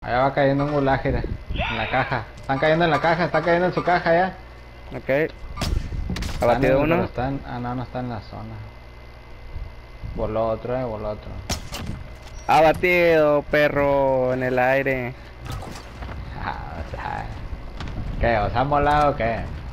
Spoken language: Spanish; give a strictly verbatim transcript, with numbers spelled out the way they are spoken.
Allá va cayendo un gulag, mira, en la caja. Están cayendo en la caja, están cayendo en su caja ya. Ok. Están en Abatido el, pero uno. están, ah no, no está en la zona. Voló otro, eh, voló otro. Abatido, perro, en el aire. Ah, o sea, ¿qué? ¿Os han volado o qué?